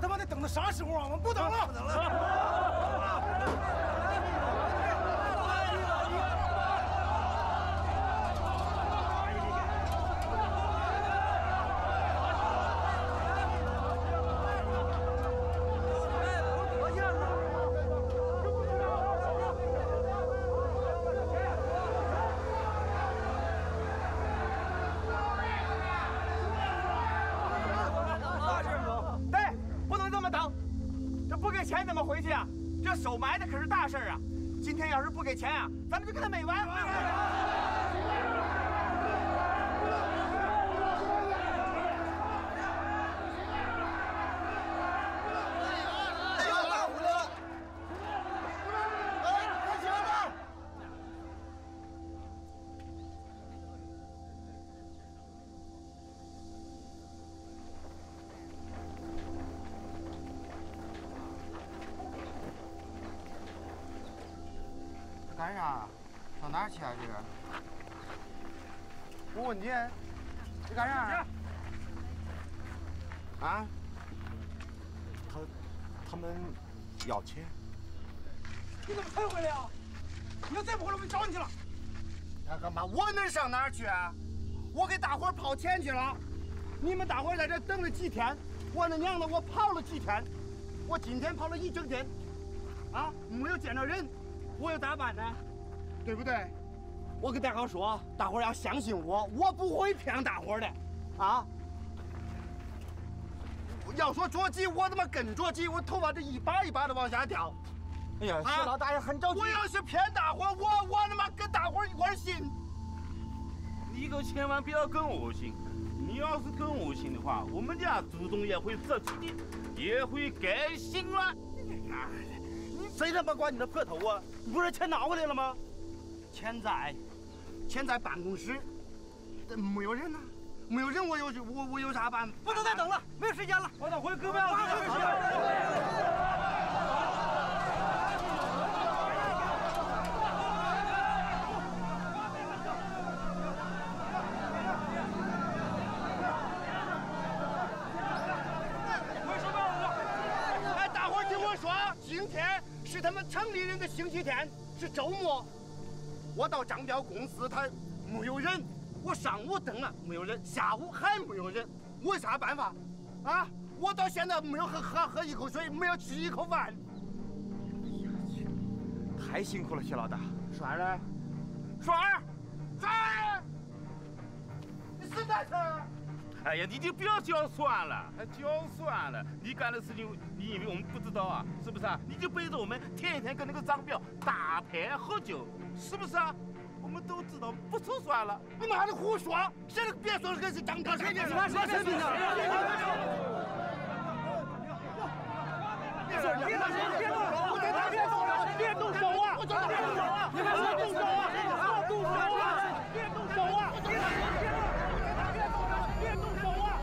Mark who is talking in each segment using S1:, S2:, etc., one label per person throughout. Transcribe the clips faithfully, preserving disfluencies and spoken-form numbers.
S1: 他妈得等到啥时候啊？我们不等了，不等了。
S2: 钱怎么回去啊？这守埋的可是大事啊！今天要是不给钱啊，咱们就跟他没完。
S3: 干啥？上哪儿去啊？这个？我问你，你干啥？啊？
S1: 他他们要钱。
S4: 你怎么才回来啊？你要再不回来，我们找你去了。
S3: 那干嘛？我能上哪儿去啊？我给大伙儿跑钱去了。你们大伙儿在这等了几天？我那娘的，我跑了几天？我今天跑了一整天，啊，没有见着人。 我又咋办呢？对不对？我跟大伙说，大伙要相信我，我不会骗大伙的，啊！要说着急，我他妈更着急，我头发这一把一把的往下掉。
S1: 哎呀，谢老大爷很着急。
S3: 我要是骗大伙，我我他妈跟大伙一块信。
S5: 你可千万不要跟我信，你要是跟我信的话，我们家祖宗也会着急的，也会改心了。
S3: 谁他妈管你的破头啊？你不是钱拿回来了吗？钱在，钱在办公室，没有人呢、啊，没有人，我有我我有啥办法？
S4: 不能再等了，没有时间了，
S2: 我等回哥们了。
S3: 为什么？哎，大伙儿听我说，今天。 是他们城里人的星期天，是周末。我到张彪公司，他没有人。我上午等了，没有人；下午还没有人。我有啥办法？啊！我到现在没有喝喝喝一口水，没有吃一口饭。
S2: 太辛苦了，谢老大。
S3: 爽儿，爽儿，爽儿，你实在是。
S5: 哎呀，你就不要叫算了，还叫算了！你干的事情，你以为我们不知道啊？是不是啊？你就背着我们天一天跟那个张彪打牌喝酒，是不是啊？我们都知道，不说算了。
S3: 你妈的胡说！谁都别说这是张彪，谁别说
S4: 谁谁别说！别说，别动手！别动手！我别别动手！别动手啊！别动手啊！你们别动手啊！别动手啊！别动手啊！别别别动手啊！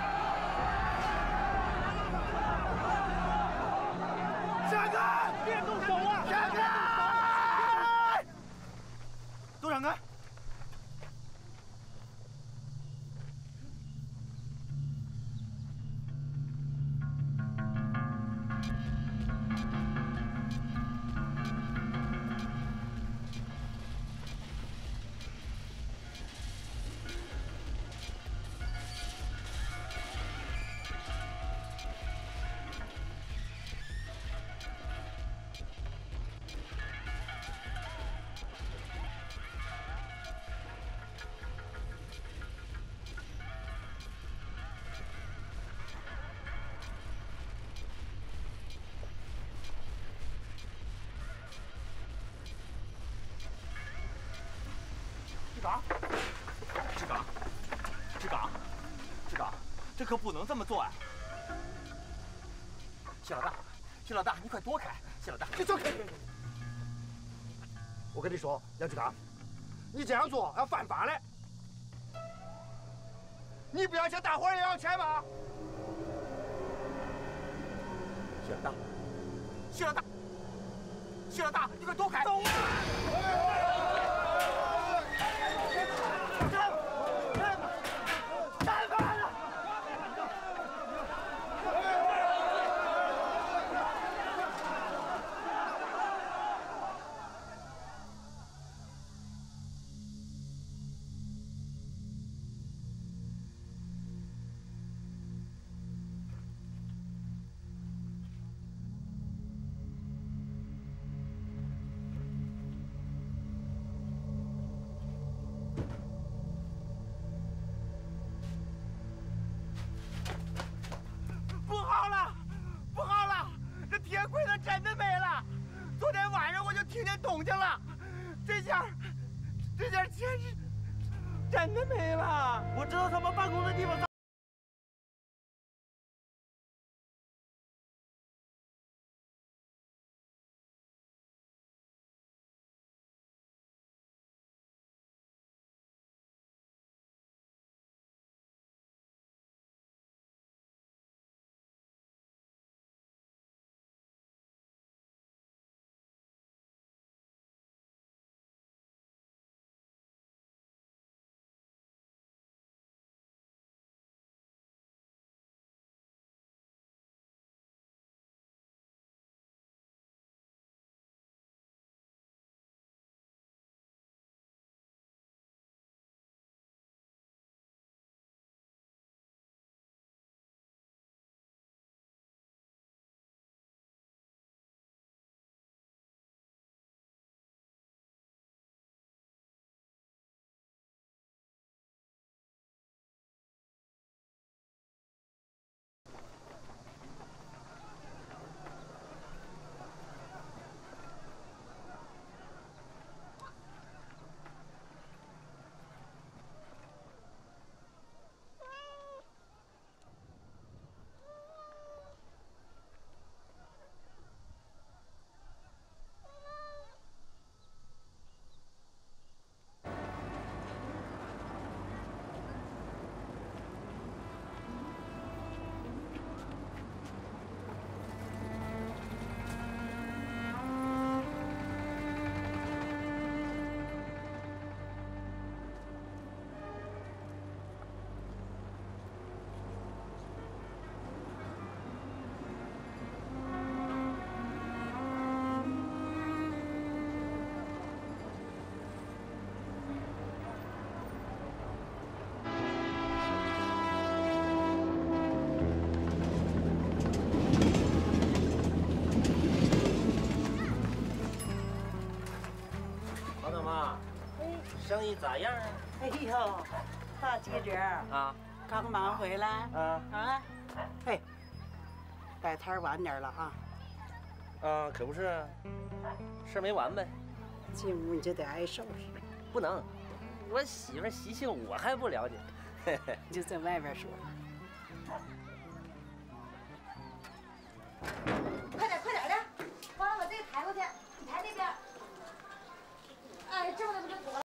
S4: 闪开！别动手啊！闪开！
S3: 都闪开！
S2: 志刚，志刚，志刚，志刚，这可不能这么做啊！谢老大，谢老大，你快躲开！谢老大，
S3: 你走开！我跟你说，杨志刚，你这样做要犯法嘞！你不要钱，大伙儿也要钱吗？
S2: 谢老大，谢老大，谢老大，你快躲开！
S4: 走啊！
S3: 大
S4: 真的没了。
S2: 我知道他们办公的地方。
S6: 生意咋样啊？
S7: 哎呦，大记者
S6: 啊，
S7: 刚忙回来
S6: 啊
S7: 啊！嘿，摆摊晚点了啊！
S6: 啊，可不是啊，事儿没完呗。
S7: 进屋你就得挨收拾，
S6: 不能，我媳妇儿习性我还不了解。
S7: 你就在外边说。